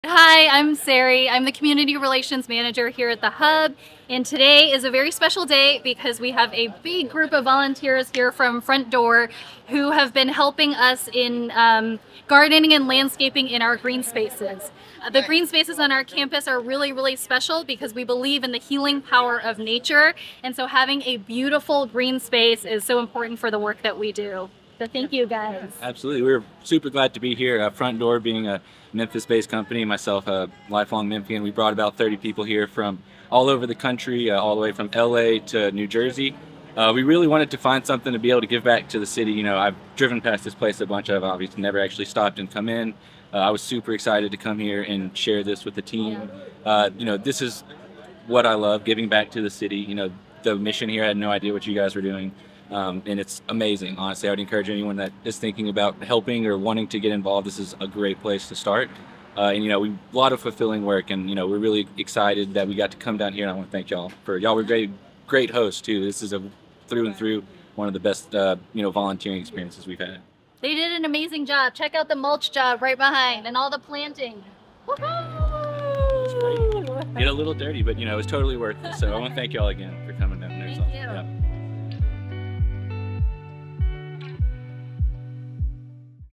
Hi, I'm Sari. I'm the Community Relations Manager here at the Hub, and today is a very special day because we have a big group of volunteers here from Frontdoor who have been helping us in gardening and landscaping in our green spaces. The green spaces on our campus are really special because we believe in the healing power of nature, and so having a beautiful green space is so important for the work that we do. So thank you guys. Absolutely. We're super glad to be here. Frontdoor being a Memphis-based company, myself a lifelong Memphian, we brought about 30 people here from all over the country, all the way from LA to New Jersey. We really wanted to find something to be able to give back to the city. You know, I've driven past this place a bunch. I've obviously never actually stopped and come in. I was super excited to come here and share this with the team. This is what I love, giving back to the city. You know, the mission here, I had no idea what you guys were doing. And it's amazing. Honestly, I would encourage anyone that is thinking about helping or wanting to get involved. This is a great place to start. And a lot of fulfilling work, and we're really excited that we got to come down here. And I want to thank y'all were great hosts too. This is a through and through one of the best volunteering experiences we've had. They did an amazing job. Check out the mulch job right behind and all the planting. Get a little dirty, but it was totally worth it. So I want to thank y'all again for coming down there. Thank you. Yeah.